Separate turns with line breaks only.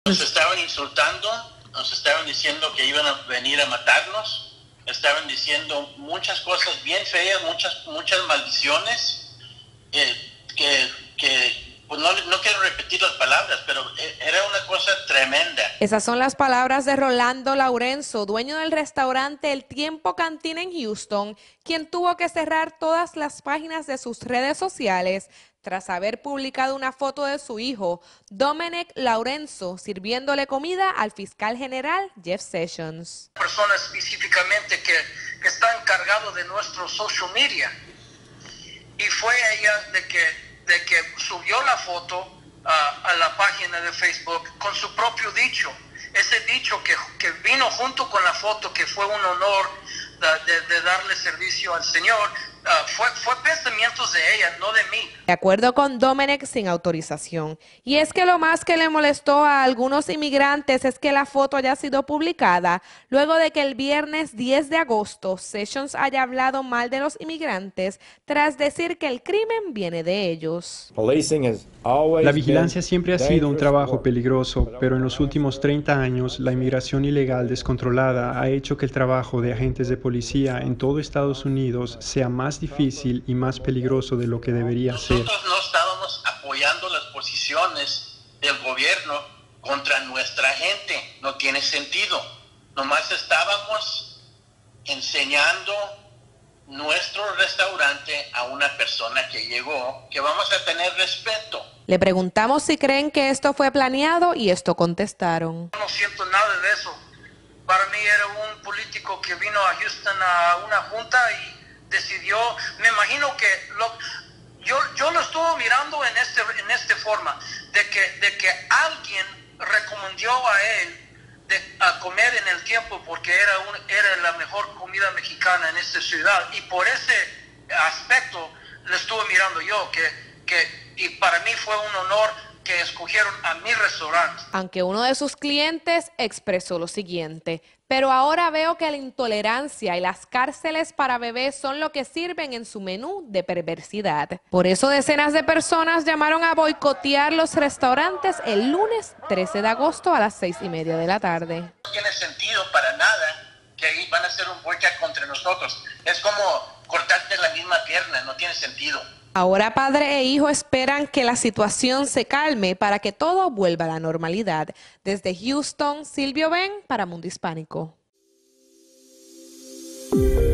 Nos estaban insultando, nos estaban diciendo que iban a venir a matarnos, estaban diciendo muchas cosas bien feas, muchas maldiciones, pues no quiero repetir las palabras, pero era una cosa tremenda.
Esas son las palabras de Rolando Laurenzo, dueño del restaurante El Tiempo Cantina en Houston, quien tuvo que cerrar todas las páginas de sus redes sociales tras haber publicado una foto de su hijo, Dominic Laurenzo, sirviéndole comida al fiscal general Jeff Sessions.
Persona específicamente que está encargado de nuestro social media, y fue ella de que subió la foto a la página de Facebook con su propio dicho. Ese dicho que vino junto con la foto, que fue un honor de darle servicio al Señor, fue pensamientos de ella, no de mí.
De acuerdo con Dominic, sin autorización. Y es que lo más que le molestó a algunos inmigrantes es que la foto haya sido publicada luego de que el viernes 10 de agosto Sessions haya hablado mal de los inmigrantes tras decir que el crimen viene de ellos.
La vigilancia siempre ha sido un trabajo peligroso, pero en los últimos 30 años la inmigración ilegal descontrolada ha hecho que el trabajo de agentes de policía en todo Estados Unidos sea más difícil y más peligroso de lo que debería ser.
Nosotros no estábamos apoyando las posiciones del gobierno contra nuestra gente, no tiene sentido. Nomás estábamos enseñando nuestro restaurante a una persona que llegó, que vamos a tener respeto.
Le preguntamos si creen que esto fue planeado y esto contestaron.
No siento nada de eso. Para mí era un político que vino a Houston a una junta y decidió, me imagino que yo lo estuve mirando en esta forma, de que alguien recomendó a él a comer en El Tiempo porque era la mejor comida mexicana en esta ciudad, y por ese aspecto lo estuve mirando yo, y para mí fue un honor que escogieron a mi restaurante.
Aunque uno de sus clientes expresó lo siguiente: pero ahora veo que la intolerancia y las cárceles para bebés son lo que sirven en su menú de perversidad. Por eso decenas de personas llamaron a boicotear los restaurantes el lunes 13 de agosto a las 6:30 de la tarde.
No tiene sentido para nada que ahí van a hacer un boicot contra nosotros. Es como cortarte la misma pierna, no tiene sentido.
Ahora padre e hijo esperan que la situación se calme para que todo vuelva a la normalidad. Desde Houston, Silvio Ben para Mundo Hispánico.